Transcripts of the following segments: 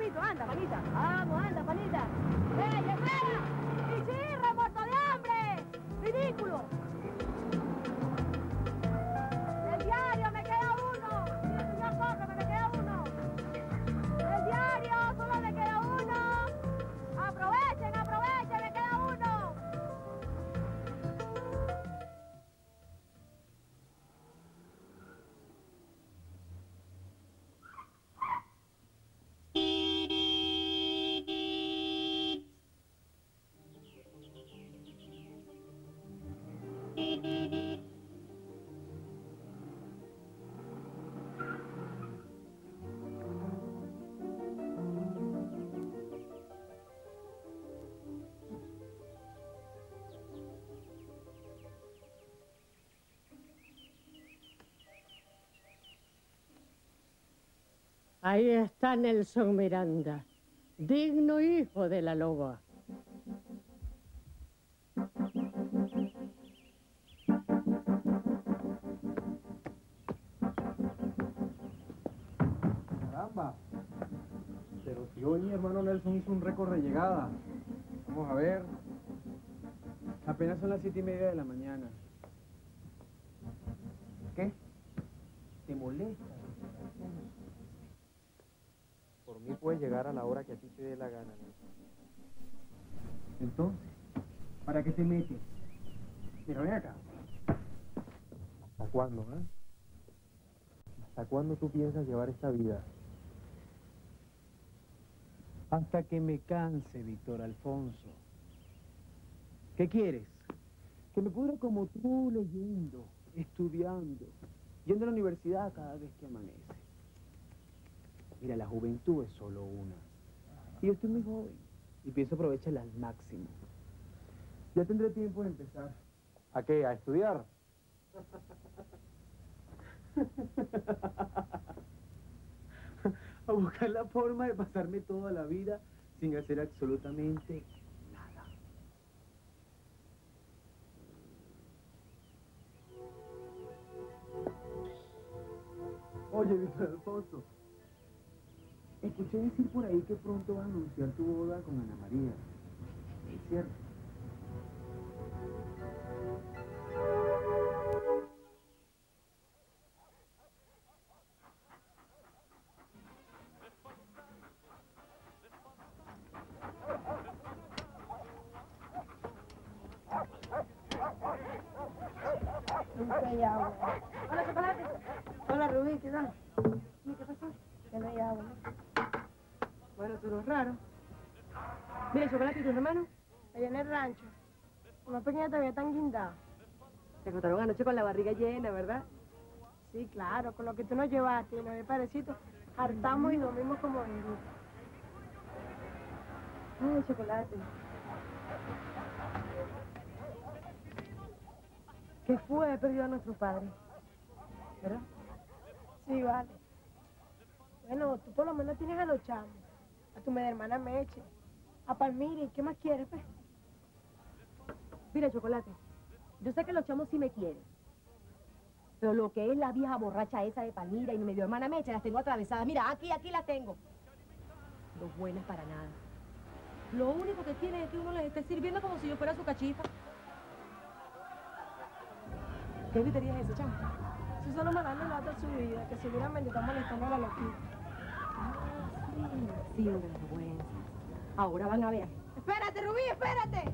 panito, anda, panita. Vamos, anda, panita. ¡Ey, espera! ¡Pichirra, muerto de hambre! ¡Ridículo! ¡El diario, me queda uno! ¡Señor, cógeme, me queda uno! ¡El diario, solo me queda uno! ¡Aprovechen, aprovechen, me queda uno! Ahí está Nelson Miranda, digno hijo de la loba. Caramba. Pero si hoy mi hermano Nelson hizo un récord de llegada. Vamos a ver. Apenas son las 7:30 de la mañana. ¿Qué? ¿Te molesta? Por mí puedes llegar a la hora que a ti te dé la gana, Nelson. Entonces, ¿para qué te metes? Pero ven acá. ¿Hasta cuándo, eh? ¿Hasta cuándo tú piensas llevar esta vida? Hasta que me canse, Víctor Alfonso. ¿Qué quieres? Que me pudra como tú, leyendo, estudiando, yendo a la universidad cada vez que amanece. Mira, la juventud es solo una. Y yo estoy muy joven y pienso aprovecharla al máximo. Ya tendré tiempo de empezar. ¿A qué? ¿A estudiar? A buscar la forma de pasarme toda la vida sin hacer absolutamente nada. Oye, Víctor Alfonso, escuché decir por ahí que pronto vas a anunciar tu boda con Ana María. ¿Es cierto? Nunca hay agua. Hola, Chocolate. Hola, Rubí, ¿qué tal? ¿Y qué pasó? Que no hay agua, ¿no? Bueno, eso no es raro. Mira, Chocolate, ¿y tus hermanos? Allá en el rancho. Una pequeña todavía tan guindada. Te contaron anoche con la barriga llena, ¿verdad? Sí, claro, con lo que tú nos llevaste y nos dio parecito, hartamos y dormimos como benditos. Ay, Chocolate. ¿Qué fue? He perdido a nuestro padre, ¿verdad? Sí, vale. Bueno, tú por lo menos tienes a los chamos, a tu media hermana Meche, a Palmiri, ¿qué más quieres, pues? Mira, Chocolate, yo sé que los chamos sí me quieren, pero lo que es la vieja borracha esa de Palmira y mi medio hermana Meche, las tengo atravesadas. Mira, aquí las tengo. No buenas para nada. Lo único que quieren es que uno les esté sirviendo como si yo fuera su cachifa. ¿Qué gritería es ese, chamo? Eso solo me dan lata de su vida, que seguramente está molestando a la loquita. Sí, vergüenza. Ahora van a ver. ¡Espérate, Rubí, espérate!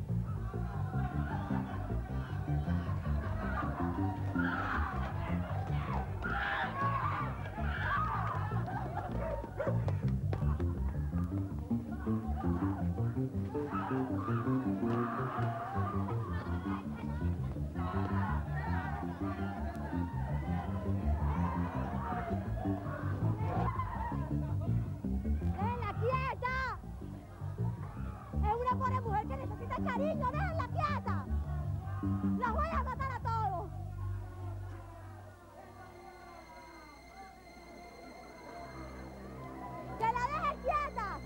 Cariño, déjenla quieta. Las voy a matar a todos. ¡Que la dejen quieta!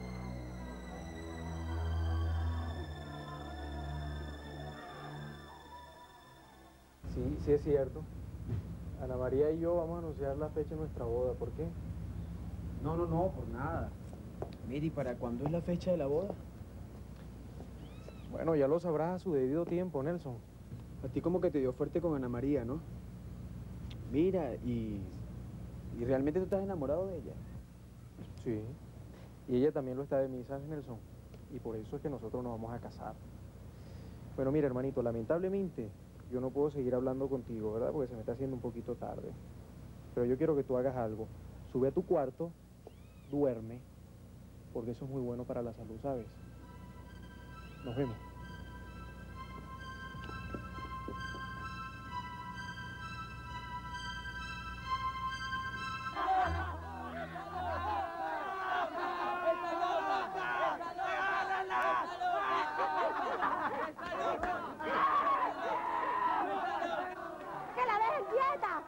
Sí es cierto. Ana María y yo vamos a anunciar la fecha de nuestra boda. ¿Por qué? No, por nada. Mira, ¿y para cuándo es la fecha de la boda? Bueno, ya lo sabrás a su debido tiempo, Nelson. A ti como que te dio fuerte con Ana María, ¿no? Mira, ¿y realmente tú estás enamorado de ella? Sí. Y ella también lo está de mí, ¿sabes, Nelson? Y por eso es que nosotros nos vamos a casar. Bueno, mira, hermanito, lamentablemente yo no puedo seguir hablando contigo, ¿verdad? Porque se me está haciendo un poquito tarde. Pero yo quiero que tú hagas algo. Sube a tu cuarto, duerme, porque eso es muy bueno para la salud, ¿sabes? Nos vemos. ¡Que la dejen quieta!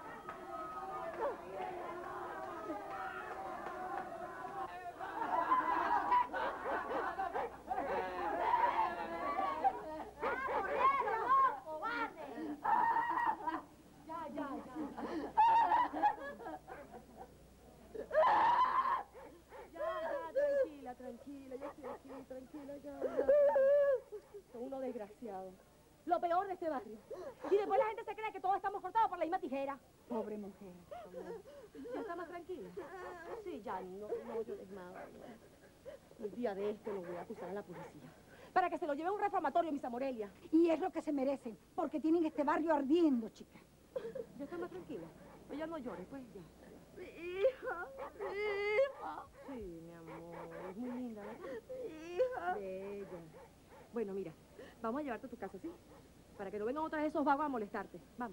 Tranquila, yo estoy aquí, tranquila, ya. Son unos desgraciados. Lo peor de este barrio. Y después la gente se cree que todos estamos cortados por la misma tijera. Pobre mujer. ¿Ya está más tranquila? Sí, ya, no llores más. Un día de esto lo voy a acusar a la policía. Para que se lo lleve a un reformatorio, Miss Amorelia. Y es lo que se merecen, porque tienen este barrio ardiendo, chica. ¿Ya está más tranquila? Ella no llore, pues ya. Hija. Sí, mi amor, es muy linda, ¿verdad? Hija. Bella. Bueno, mira, vamos a llevarte a tu casa, ¿sí? Para que no vengan otra vez esos vagos a molestarte. Vamos.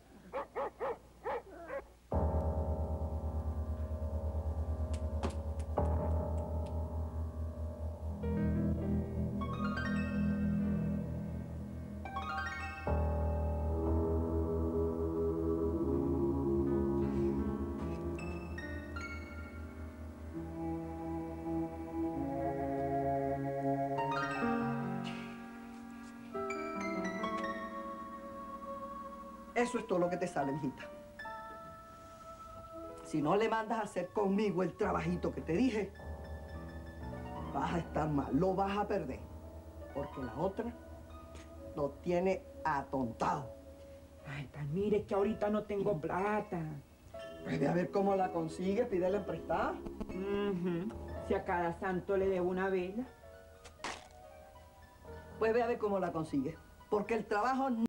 Eso es todo lo que te sale, mijita. Si no le mandas a hacer conmigo el trabajito que te dije, vas a estar mal, lo vas a perder. Porque la otra lo tiene atontado. Ay, pues mire que ahorita no tengo plata. Puede a ver cómo la consigue, pídele prestada. Si a cada santo le debo una vela. Pues ve a ver cómo la consigue. Porque el trabajo